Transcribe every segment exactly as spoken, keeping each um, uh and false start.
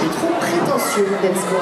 suis trop prétentieux, Densko.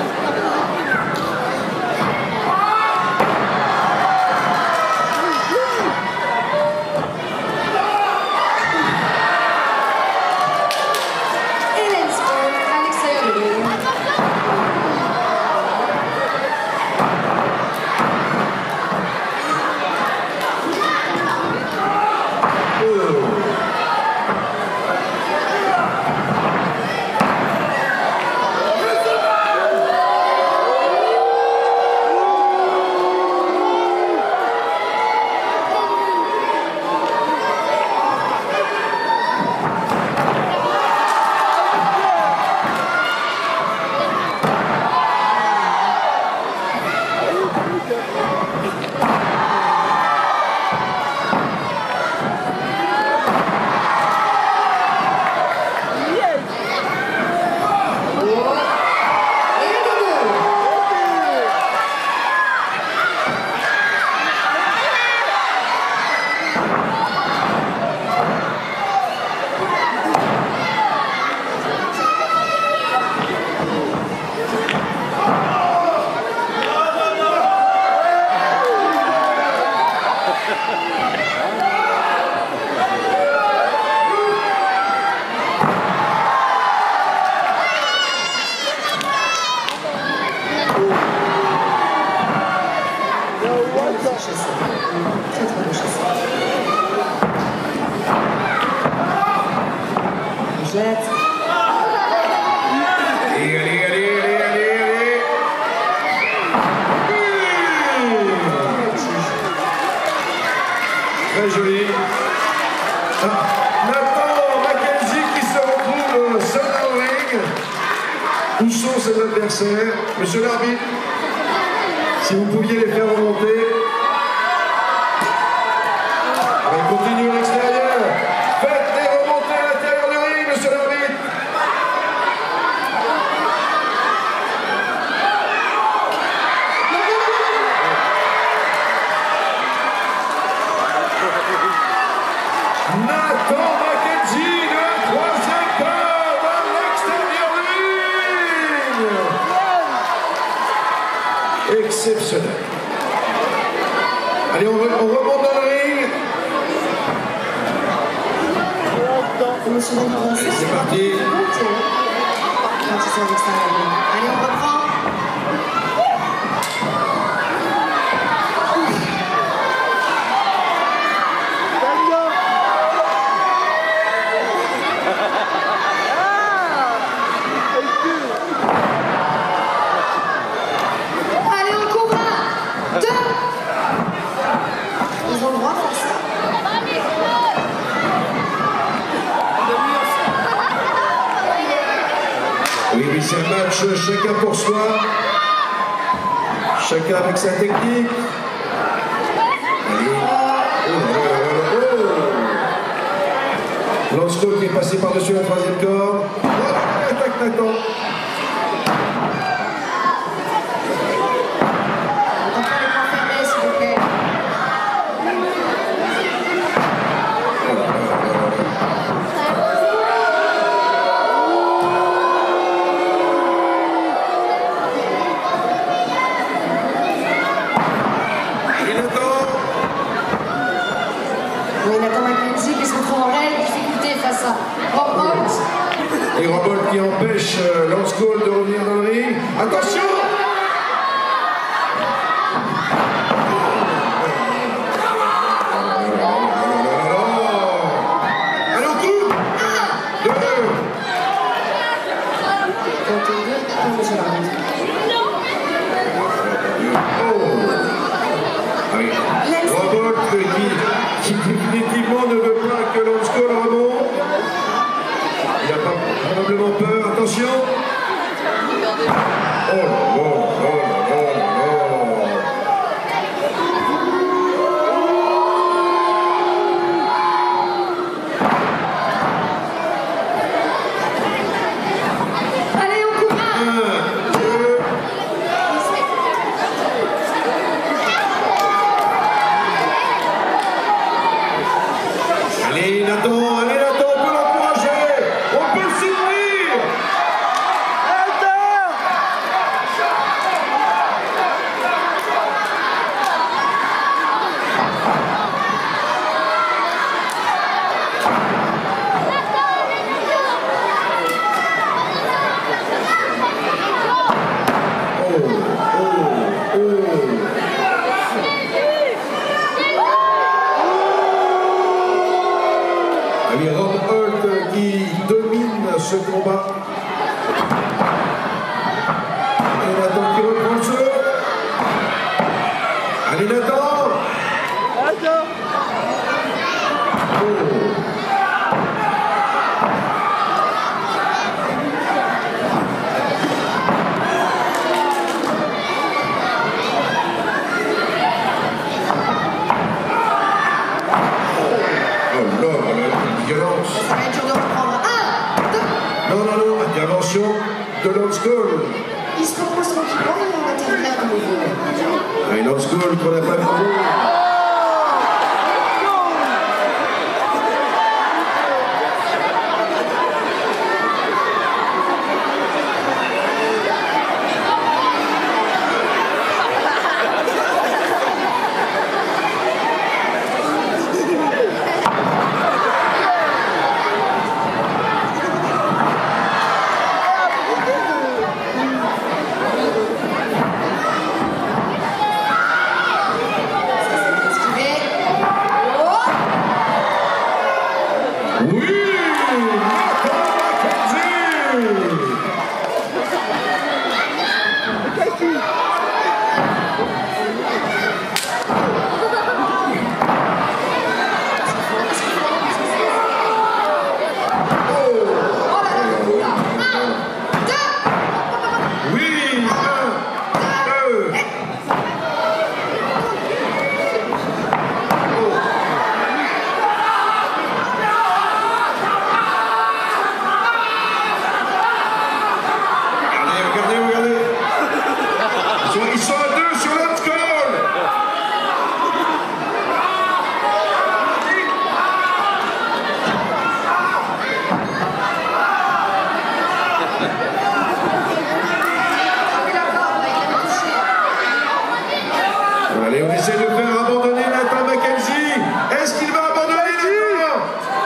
Très joli. Ah, Nathan Mackenzie qui se retrouve seul dans le ring. Où sont ses adversaires? Monsieur l'arbitre, si vous pouviez les faire remonter. Allez, continuez à l'extérieur. Faites-les remonter à l'intérieur du ring, monsieur l'arbitre. Nathan Mackenzie de la troisième corde à l'extérieur du ring. Exceptionnel. Allez, on, re on remonte dans le ring. Allez, c'est parti. Allez, on reprend. Oui, oui, c'est un match chacun pour soi, chacun avec sa technique. Allez. Oh, oh, oh, oh. Lance Cole qui est passé par-dessus la troisième corde. Oh, attaque Nathan. Et Robolt qui empêche euh, Lance Cole de revenir dans le ring. Attention! Allez, on coupe! Deux! Oh! Allez, Robolt qui, qui définitivement ne veut pas que Lance Cole remonte. Il n'a pas probablement peur. Attention. Oh là là, oh là là, oh là là. Allez, on coupe. Un, deux. Allez, Nathan, allez, Nathan, on peut l'encourager. On peut le soutenir. ce combat. Et Nathan qui reprend le jeu. Allez Nathan. Attends. Oh. Violence. Ça va être dur de reprendre. Un, deux. Non, non, non, intervention de Lance Cole. Il se propose tranquillement et on va terminer à nouveau. Et Lance Cole qu'on n'a pas vu. Allez, on essaie de faire abandonner Nathan McKenzie. Est-ce qu'il va abandonner Nathan?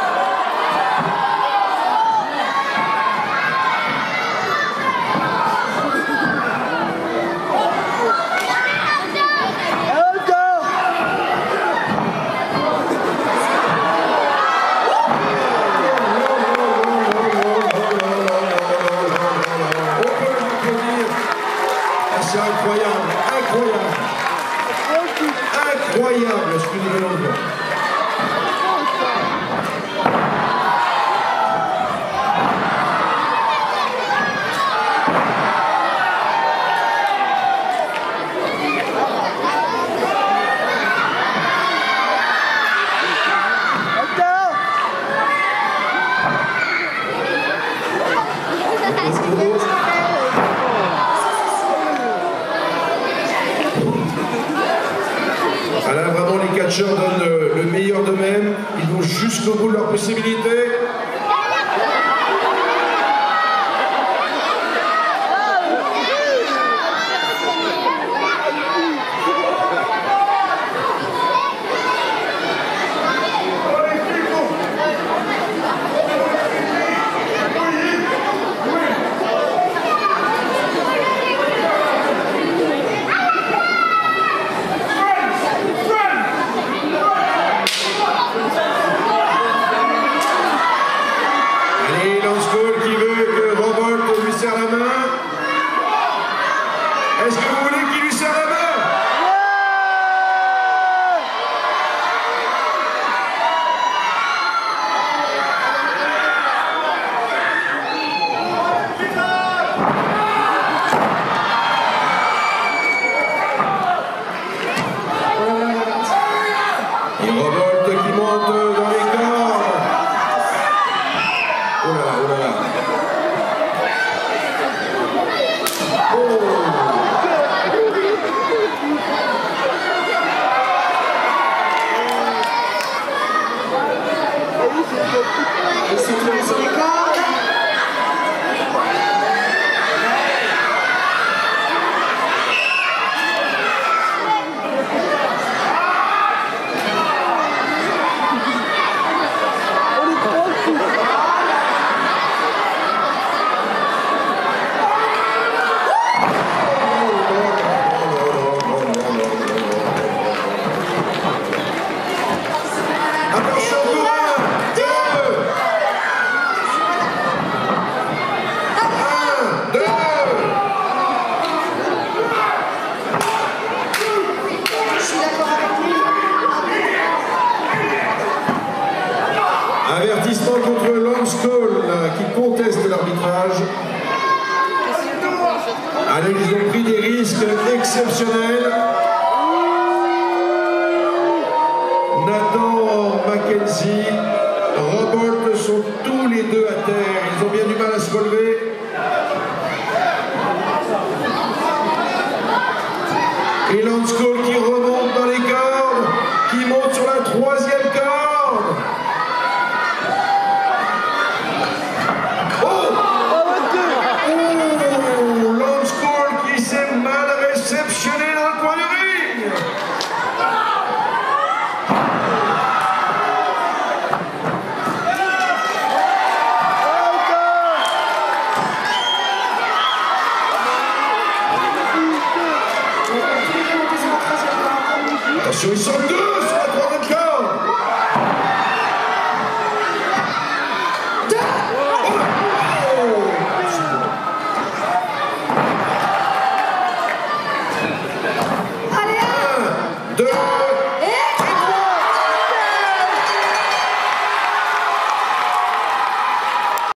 C'est incroyable, incroyable. Incroyable ce que nous venons de voir. Là, vraiment, les catcheurs donnent le, le meilleur d'eux-mêmes. Ils vont jusqu'au bout de leurs possibilités. exceptionnel. Nathan Mackenzie, Robolt sont tous les deux à terre. Ils ont bien du mal à se relever. Et Lance Cole qui remonte dans les cordes, qui monte sur la troisième corde. Oh! Oh! Lance Cole qui s'est mal réceptionné dans le coin du ring. Attention, ils sont deux.